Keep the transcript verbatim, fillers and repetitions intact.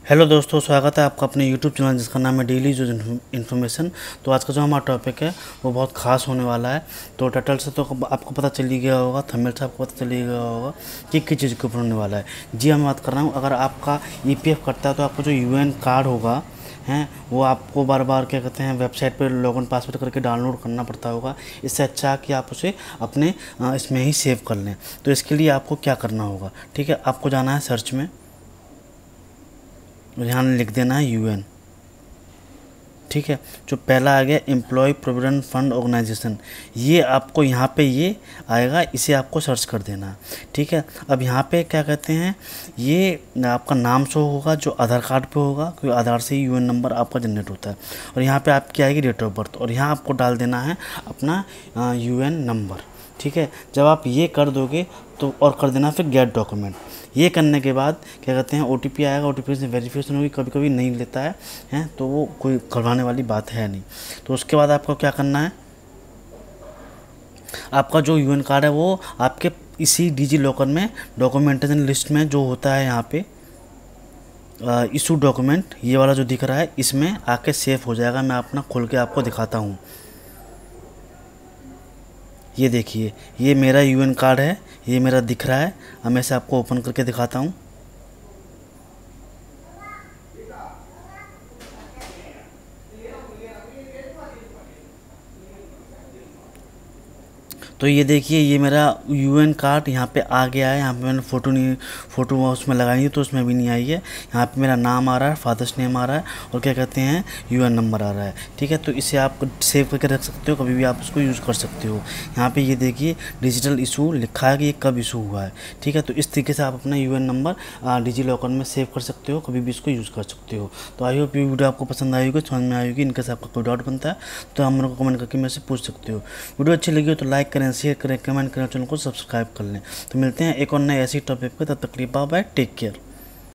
Hello दोस्तों, स्वागत है आपका अपने यूट्यूब चैनल जिसका नाम है डेली जो इन्फॉर्मेशन। तो आज का जो हमारा टॉपिक है वो बहुत खास होने वाला है। तो टाइटल से तो आपको पता चल ही गया होगा, थंबनेल से आपको पता चल ही गया होगा कि किस चीज़ के ऊपर होने वाला है। जी, मैं बात कर रहा हूँ, अगर आपका ई पी एफ कटता है तो आपको जो यू एन कार्ड होगा हैं वो आपको बार बार क्या कहते हैं वेबसाइट पर लॉगिन पासवर्ड करके डाउनलोड करना पड़ता होगा। इससे अच्छा कि आप उसे अपने इसमें ही सेव कर लें। तो इसके लिए आपको क्या करना होगा, ठीक है, आपको जाना है सर्च में, यहाँ लिख देना है यू एन, ठीक है। जो पहला आ गया एम्प्लॉय प्रोविडेंट फंड ऑर्गेनाइजेशन, ये आपको यहाँ पे ये आएगा, इसे आपको सर्च कर देना है, ठीक है। अब यहाँ पे क्या कहते हैं, ये आपका नाम शो होगा जो आधार कार्ड पे होगा, क्योंकि आधार से ही यू एन नंबर आपका जनरेट होता है। और यहाँ पे आपकी आएगी डेट ऑफ बर्थ, और यहाँ आपको डाल देना है अपना यू एन नंबर, ठीक है। जब आप ये कर दोगे तो और कर देना फिर गेट डॉक्यूमेंट। ये करने के बाद क्या कहते हैं ओ टी पी आएगा, ओ टी पी से वेरिफिकेशन होगी, कभी कभी नहीं लेता है हैं तो वो कोई करवाने वाली बात है नहीं। तो उसके बाद आपको क्या करना है, आपका जो यू एन कार्ड है वो आपके इसी डिजी लॉकर में डॉक्यूमेंटेशन लिस्ट में जो होता है यहाँ पे इशू डॉक्यूमेंट, ये वाला जो दिख रहा है इसमें आके सेव हो जाएगा। मैं अपना खोल के आपको दिखाता हूँ। ये देखिए, ये मेरा यू एन कार्ड है, ये मेरा दिख रहा है। अब मैं इसे आपको ओपन करके दिखाता हूँ। तो ये देखिए, ये मेरा यू एन कार्ड यहाँ पे आ गया है। यहाँ पे मैंने फ़ोटो नहीं फ़ोटो उसमें लगाई है तो उसमें भी नहीं आई है। यहाँ पे मेरा नाम आ रहा है, फादर्स नेम आ रहा है, और क्या कहते हैं यू एन नंबर आ रहा है, ठीक है। तो इसे आप सेव करके रख सकते हो, कभी भी आप उसको यूज़ कर सकते हो। यहाँ पे ये देखिए डिजिटल इशू लिखा है कि ये कब इशू हुआ है, ठीक है। तो इस तरीके से आप अपना U N number DigiLocker में सेव कर सकते हो, कभी भी इसको यूज़ कर सकते हो। तो आई होप ये वीडियो आपको पसंद आई होगी, समझ में आई होगी। इनके साथ आपका कोई डाउट बनता है तो हम लोग को कमेंट करके मेरे से पूछ सकते हो। वीडियो अच्छी लगी हो तो लाइक करें, शेयर करें, कमेंट करें, चैनल को सब्सक्राइब कर लें। तो मिलते हैं एक और नए ऐसी टॉपिक पे, तब तक के लिए बाय बाय, टेक केयर।